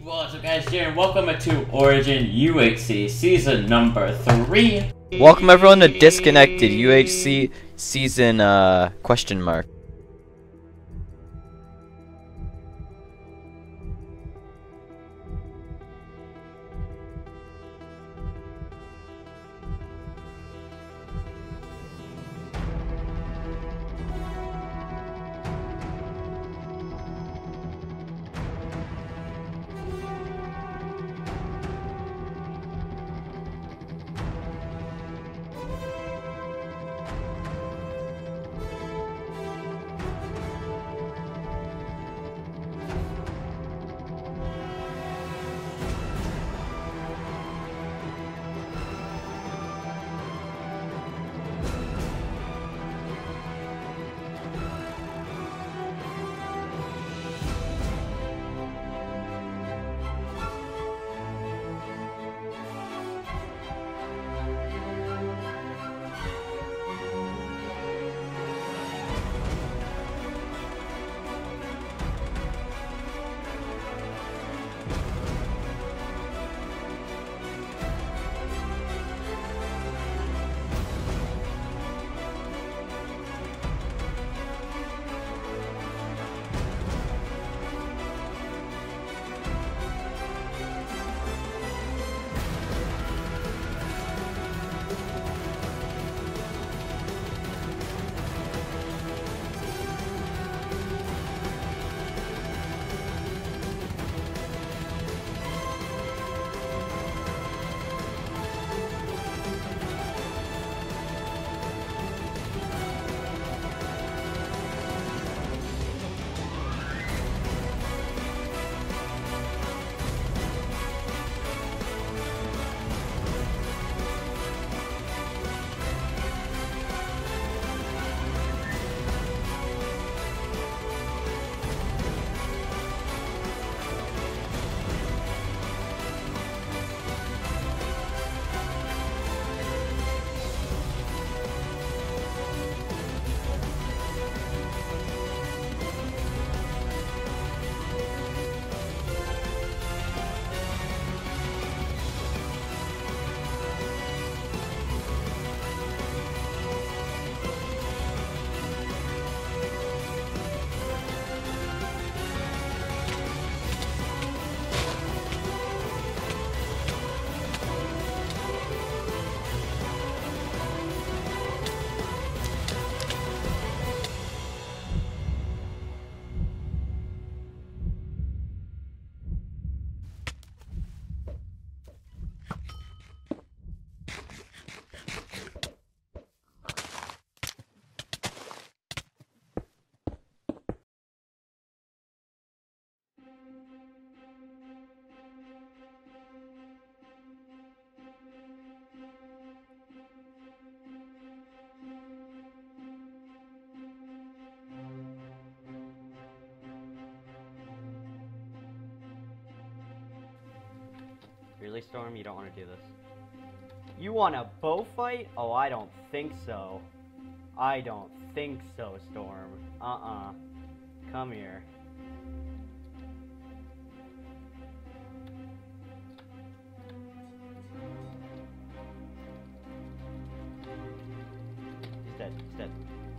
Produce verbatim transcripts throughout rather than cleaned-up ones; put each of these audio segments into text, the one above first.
What's up, guys? Here and welcome to Origin U H C season number three. Welcome everyone to Disconnected U H C season uh question mark. Really, Storm? You don't want to do this? You want a bow fight? Oh, I don't think so. I don't think so, Storm. Uh-uh. Come here. He's dead. He's dead.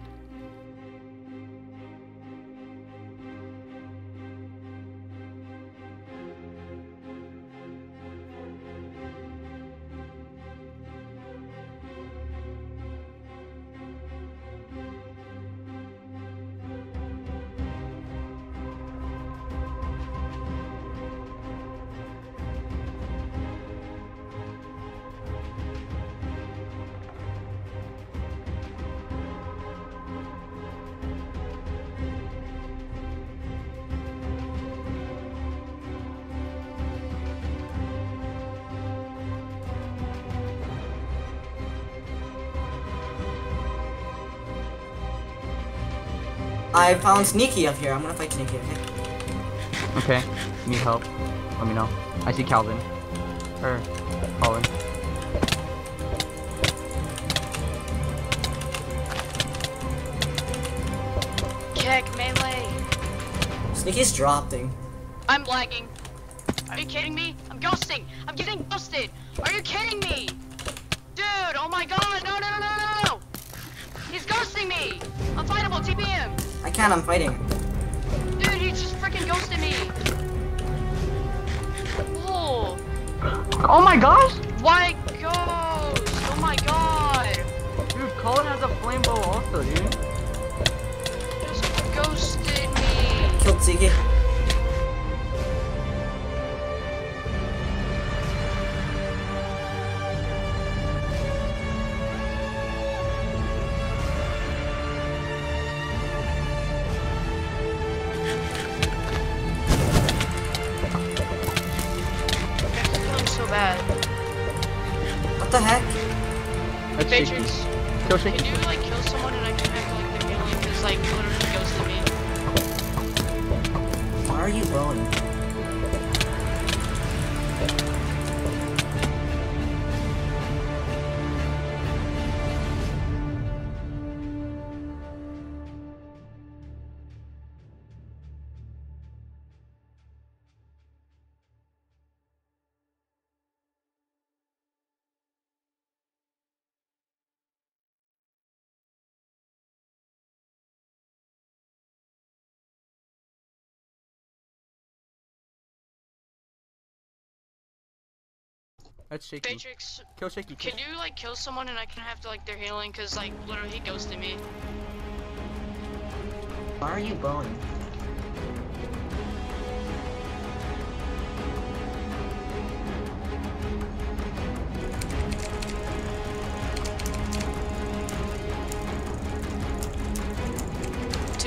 I found Sneaky up here. I'm gonna fight Sneaky, okay? Okay. Need help? Let me know. I see Calvin. Or Colin. Kick melee. Sneaky's dropping. I'm lagging. Are you kidding me? I'm ghosting. I'm getting ghosted. Are you kidding me? Dude, oh my god, no, no, no, no, no, no. He's ghosting me. Unfightable, T P M. I can't, I'm fighting. Dude, he just freaking ghosted me. Oh. Oh my gosh! Why ghost? Oh my god. Dude, Colin has a flame bow also, dude. Just ghosted me. Killed Zeke. So bad. What the heck? That's shaky. Patriots, Kill can shaky. you like kill someone and I can act like they're healing because like literally ghosted me? Why are you blowing? That's shaky. Matrix, Kill shaky. can you like kill someone and I can have to like they're healing because like literally he ghosted me. Why are you blowing? Dude,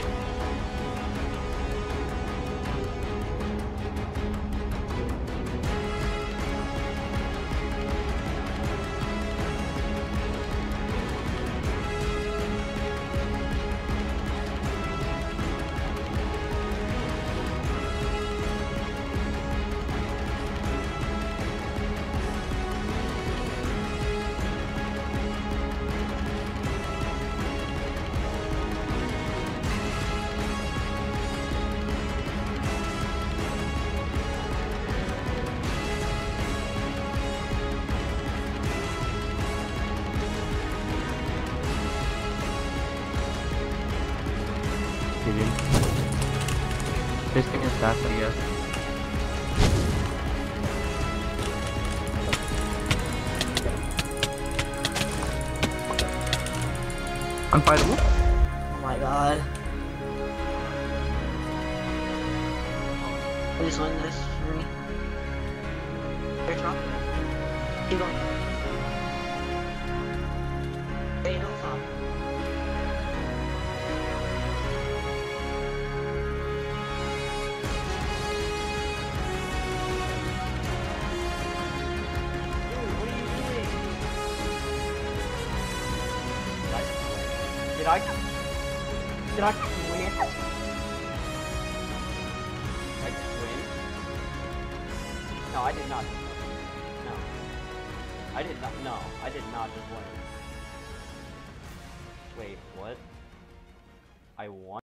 Just give me a staff, I guess. Unfightable? Oh my god. Please win this for me. Here, drop. Keep going. Hey, don't stop. Did I? Did I win? I win? No, I did not. No. I did not. No, I did not just win. Wait, what? I won?